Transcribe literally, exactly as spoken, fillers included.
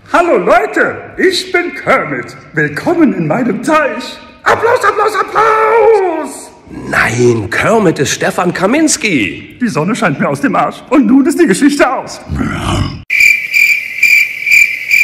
Hallo Leute, ich bin Kermit. Willkommen in meinem Teich. Applaus, Applaus, Applaus! Nein, Kermit ist Stefan Kaminski. Die Sonne scheint mir aus dem Arsch. Und nun ist die Geschichte aus.